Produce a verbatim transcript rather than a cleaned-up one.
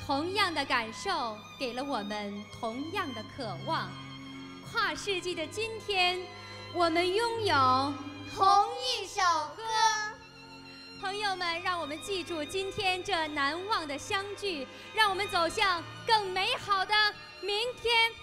同样的感受给了我们同样的渴望。跨世纪的今天，我们拥有同一首歌。 朋友们，让我们记住今天这难忘的相聚，让我们走向更美好的明天。